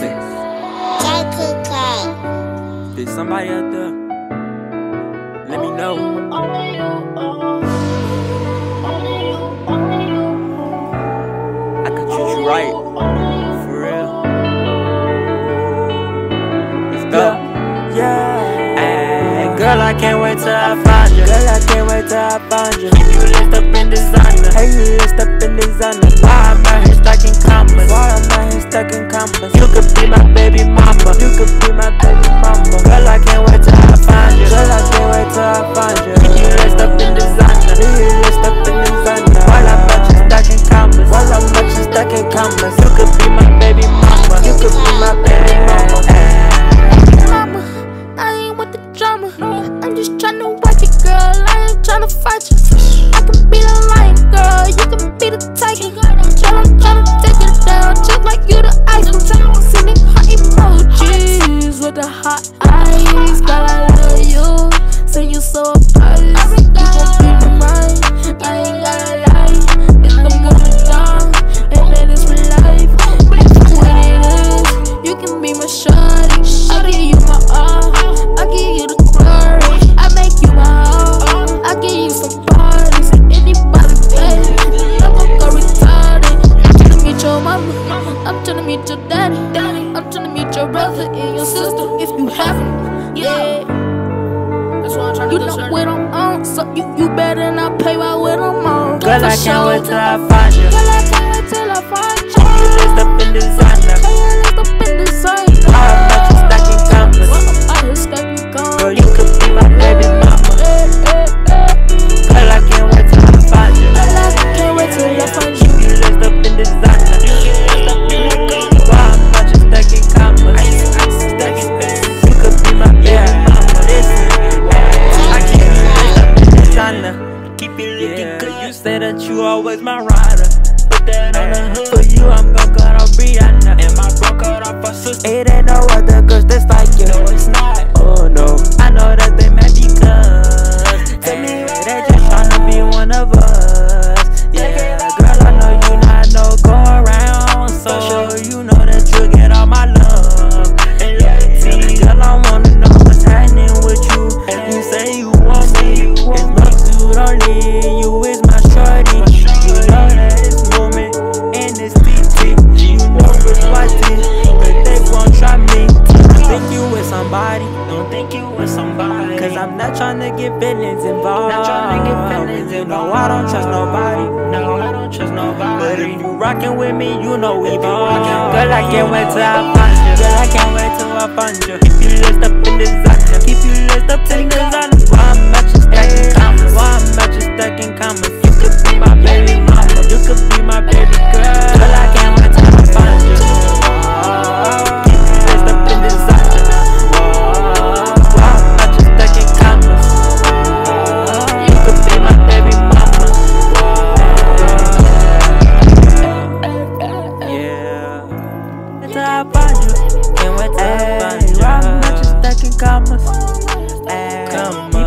JTK. There's somebody out there. Let me know. I could treat you right. For real. Let's go. Yeah. Girl, I can't wait till I find you. Girl, I can't wait till I find you. You list up in designer. Hey, you list up in designer. Why I'm out here stuck in commas? Why I'm out here stuck in commas? You could be my baby mama. You could be my baby mama. Girl, I can't wait till I find you. Girl, I can't wait till I find you. You list up in designer. You list up in designer. While I'm out here stuck in commas. While I'm out here stuck in commas. You could be my baby mama. You could be my baby mama. I'm just tryna work it, girl. I ain't tryna fight you. I can be the lion, girl. You can be the tiger. I'm tryna take it down, just like you the ice. I'm sending hot emojis with the hot eyes. Girl, I love you. Say you so nice. You gon' be mine. I ain't gotta lie. It's gonna go down, and then it's real life. But if what it is, you can be my shawty. I'll give you my all. I'll give you the glory. I make you my own. I'll give you some parties. Anybody play, I'm gon' go retarded. I'm tryna meet your mama. I'm tryna meet your daddy. I'm tryna meet your brother and your sister if you haven't. Yeah. That's what I'm tryna do. You know what I'm on, so you better not play while with I'm on. Girl, I can't wait till I find you. Girl, I can't wait till I find you. You list up in designer. List up in designer. I'm not just stuck in commas. I just stuck in commas. Girl, you could be my baby mama. Girl, I can't wait till I find you. Girl, I can't wait till I find you. You list up in designer. Why I'm not just stuck in commas? You could be my baby mama. I keep you list up in designer. Keep you looking good. You say that you always my rider. Put that on the hood. For you, I'm gon' cut off Brianna. And my bro cut off her sister. It ain't no other girls that's like you. No, it's not. Oh no. I know that they mad because they just tryna be one of us. Yeah, girl, I know you not no go around. So you know that you get all my love and loyalty. Girl, I wanna know what's happening with you. You say you want me. As long as you don't leave, you is my shorty. You know that it's movement and it's TT. You know it's whitey, but they won't try me. Don't think you with somebody. Don't think you with somebody. Cause I'm not tryna get feelings involved. Not tryna get feelings involved. No, I don't trust nobody. No, I don't trust nobody. But if you rockin' with me, you know we bond. Girl, I can't wait till I find you. Girl, I can't wait till I find you. Keep you list up in designer. Keep you list up in designer. Why I'm not just stuck in commas? Why I'm not just stuck in commas? You could be my baby mama. You could be my baby girl. Girl, I can't wait till I find you. Keep you list up in designer. Why I'm not just stuck in commas? You could be my baby mama. Yeah. Till I find you. Can't wait till I find you. I'm not just stuck in commas. Come on.